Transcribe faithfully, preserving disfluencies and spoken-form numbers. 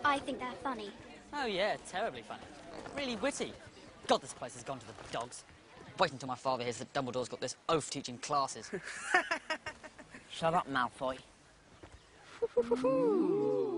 I think they're funny. Oh, yeah, terribly funny. Really witty. God, this place has gone to the dogs. Wait until my father hears that Dumbledore's got this oaf teaching classes. Shut up, Malfoy.